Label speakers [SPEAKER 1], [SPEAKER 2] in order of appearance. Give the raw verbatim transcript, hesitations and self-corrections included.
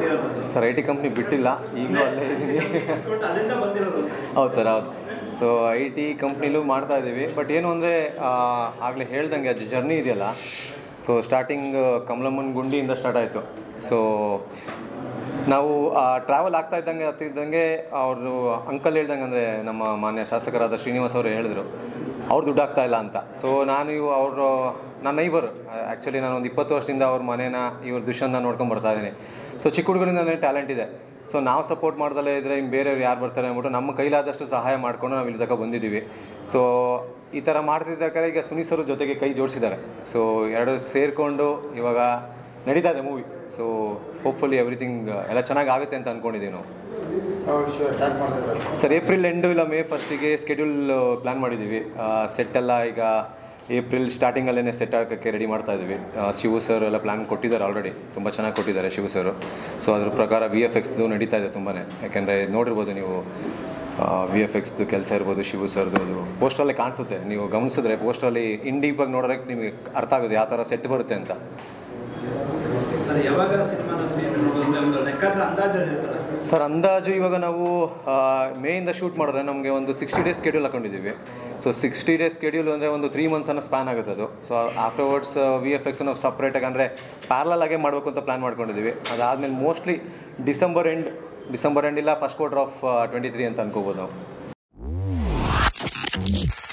[SPEAKER 1] Sir I T company ಬಿಟ್ಟಿಲ್ಲ, ಈಗಲೂ ಅಲ್ಲೇ ಇದ್ದೀನಿ. ಹೌದು ಸರ್, ಹೌದು. ಸೊ ಐ ಟಿ ಕಂಪ್ನಿಲೂ ಮಾಡ್ತಾ ಇದ್ದೀವಿ. ಬಟ್ ಏನು ಅಂದರೆ ಆಗಲೇ ಹೇಳ್ದಂಗೆ ಅದು ಜರ್ನಿ ಇದೆಯಲ್ಲ, ಸೊ ಸ್ಟಾರ್ಟಿಂಗ್ ಕಮಲಮ್ಮನ ಗುಂಡಿಯಿಂದ ಸ್ಟಾರ್ಟ್ ಆಯಿತು. ಸೊ ನಾವು ಟ್ರಾವೆಲ್ ಆಗ್ತಾ ಇದ್ದಂಗೆ ಆಗ್ತಿದ್ದಂಗೆ ಅವರು ಅಂಕಲ್ ಹೇಳ್ದಂಗೆ, ಅಂದರೆ ನಮ್ಮ ಮಾನ್ಯ ಶಾಸಕರಾದ ಶ್ರೀನಿವಾಸ್ ಅವರು ಹೇಳಿದ್ರು ಅವ್ರು ದುಡ್ಡು ಆಗ್ತಾ ಇಲ್ಲ ಅಂತ. ಸೊ ನಾನು ಇವು ಅವರು ನನ್ನ ನೈಬರು, ಆ್ಯಕ್ಚುಲಿ ನಾನು ಒಂದು ಇಪ್ಪತ್ತು ವರ್ಷದಿಂದ ಅವ್ರ ಮನೇನ ಇವ್ರ ದುಷ್ಯಂತ ನೋಡ್ಕೊಂಡು ಬರ್ತಾ ಇದ್ದೀನಿ. ಸೊ ಚಿಕ್ಕ ಹುಡುಗರಿಂದ ನನಗೆ ಟ್ಯಾಲೆಂಟ್ ಇದೆ. ಸೊ ನಾವು ಸಪೋರ್ಟ್ ಮಾಡ್ದಲ್ಲೇ ಇದ್ದರೆ ಇನ್ನು ಬೇರೆಯವ್ರು ಯಾರು ಬರ್ತಾರೆ ಅಂದ್ಬಿಟ್ಟು ನಮ್ಮ ಕೈಲಾದಷ್ಟು ಸಹಾಯ ಮಾಡಿಕೊಂಡು ನಾವು ಇಲ್ಲಿ ತನಕ ಬಂದಿದ್ದೀವಿ. ಸೊ ಈ ಥರ ಮಾಡ್ತಿದ್ದಕ್ಕೆ ಈಗ ಸುನೀಸರು ಜೊತೆಗೆ ಕೈ ಜೋಡಿಸಿದ್ದಾರೆ. ಸೊ ಎರಡು ಸೇರಿಕೊಂಡು ಇವಾಗ ನಡೀತಾ ಇದೆ ಮೂವಿ. ಸೊ ಹೋಪ್ಫುಲಿ ಎವ್ರಿಥಿಂಗ್ ಎಲ್ಲ ಚೆನ್ನಾಗಿ ಆಗುತ್ತೆ ಅಂತ ಅಂದ್ಕೊಂಡಿದ್ದೀವಿ ನಾವು. ಸರ್ ಏಪ್ರಿಲ್ ಎಂಡು ಇಲ್ಲ ಮೇ ಫಸ್ಟಿಗೆ ಸ್ಕೆಡ್ಯೂಲ್ ಪ್ಲ್ಯಾನ್ ಮಾಡಿದ್ದೀವಿ. ಸೆಟ್ಟೆಲ್ಲ ಈಗ ಏಪ್ರಿಲ್ ಸ್ಟಾರ್ಟಿಂಗಲ್ಲೇ ಸೆಟ್ ಹಾಕೋಕ್ಕೆ ರೆಡಿ ಮಾಡ್ತಾ ಇದ್ದೀವಿ. ಶಿವು ಸರ್ ಎಲ್ಲ ಪ್ಲ್ಯಾನ್ ಕೊಟ್ಟಿದ್ದಾರೆ, ಆಲ್ರೆಡಿ ತುಂಬ ಚೆನ್ನಾಗಿ ಕೊಟ್ಟಿದ್ದಾರೆ ಶಿವು ಸರು. ಸೊ ಅದ್ರ ಪ್ರಕಾರ ವಿ ಎಫ್ ಎಕ್ಸ್ದು ನಡೀತಾ ಇದೆ ತುಂಬಾ. ಯಾಕೆಂದರೆ ನೋಡಿರ್ಬೋದು ನೀವು, ವಿ ಎಫ್ ಎಕ್ಸ್ದು ಕೆಲಸ ಇರ್ಬೋದು, ಶಿವು ಸರ್ದು ಅದು ಪೋಸ್ಟ್ರಲ್ಲೇ ಕಾಣಿಸುತ್ತೆ. ನೀವು ಗಮನಿಸಿದ್ರೆ ಪೋಸ್ಟ್ರಲ್ಲಿ ಇನ್ ಡೀಪಾಗಿ ನೋಡೋಕ್ಕೆ ನಿಮಗೆ ಅರ್ಥ ಆಗುತ್ತೆ ಯಾವ ಥರ ಸೆಟ್ ಬರುತ್ತೆ ಅಂತ. ಸರ್ ಅಂದಾಜು ಇವಾಗ ನಾವು ಮೇಯಿಂದ ಶೂಟ್ ಮಾಡಿದ್ರೆ ನಮಗೆ ಒಂದು ಸಿಕ್ಸ್ಟಿ ಡೇಸ್ ಸ್ಕೆಡ್ಯೂಲ್ ಹಾಕೊಂಡಿದ್ದೀವಿ. ಸೊ ಸಿಕ್ಸ್ಟಿ ಡೇಸ್ ಸ್ಕೆಡ್ಯೂಲ್ ಅಂದರೆ ಒಂದು ತ್ರೀ ಮಂತ್ಸನ್ನು ಸ್ಪ್ಯಾನ್ ಆಗುತ್ತೆ ಅದು. So afterwards V F X ನಾವು ಸಪ್ರೇಟಾಗಿ ಅಂದರೆ ಪ್ಯಾರಲಲ್ ಆಗೇ ಮಾಡಬೇಕು ಅಂತ ಪ್ಲ್ಯಾನ್ ಮಾಡ್ಕೊಂಡಿದ್ದೀವಿ. ಅದಾದಮೇಲೆ mostly December end December end ಇಲ್ಲ first quarter of twenty three ಅಂತ ಅನ್ಕೋಬೋದು ನಾವು.